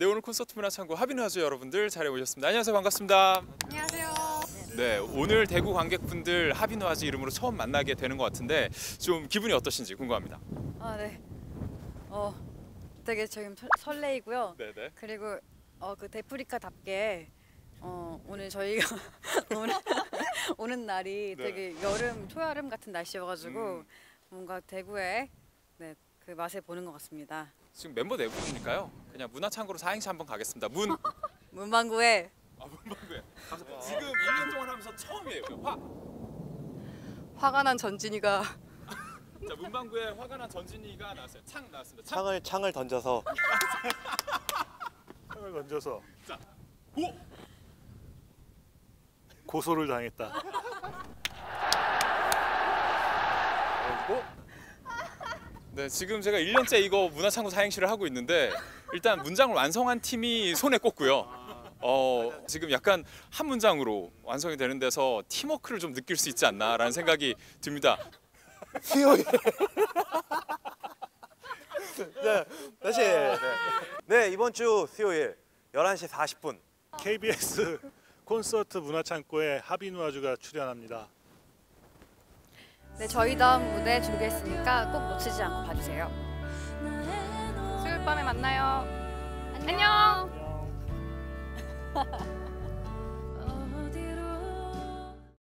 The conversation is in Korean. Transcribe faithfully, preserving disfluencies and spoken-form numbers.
네, 오늘 콘서트 문화창고 하비누아주 여러분들 자리에 오셨습니다. 안녕하세요. 반갑습니다. 안녕하세요. 네, 오늘 대구 관객분들 하비누아주 이름으로 처음 만나게 되는 것 같은데 좀 기분이 어떠신지 궁금합니다. 아, 네. 어, 되게 지금 설- 설레이고요. 네네. 그리고 어, 그 데프리카답게 어, 오늘 저희가 오늘 오는 날이 네. 되게 여름, 초여름 같은 날씨여가지고 음. 뭔가 대구의 네, 그 맛을 보는 것 같습니다. 지금 멤버 네 분이니까요. 그냥 문화창고로 사행시 한번 가겠습니다. 문. 문방구에 아, 문방구에. 지금 일 년 동안 하면서 처음이에요. 화. 화가 난 전진이가 자, 문방구에 화가 난 전진이가 나왔어요. 창 나왔습니다. 창. 창을 창을 던져서 창을 던져서 자, 고. 고소를 당했다. 네, 지금 제가 일 년째 이거 문화창고 사행시를 하고 있는데 일단 문장을 완성한 팀이 손에 꼽고요. 어, 지금 약간 한 문장으로 완성이 되는 데서 팀워크를 좀 느낄 수 있지 않나라는 생각이 듭니다. 수요일. 네, 다시. 네. 네, 이번 주 수요일 열한 시 사십 분. 케이비에스 콘서트 문화창고에 하비누아주가 출연합니다. 네, 저희 다음 무대 준비했으니까 꼭 놓치지 않고 봐주세요. 수요일 밤에 만나요. 안녕. 안녕.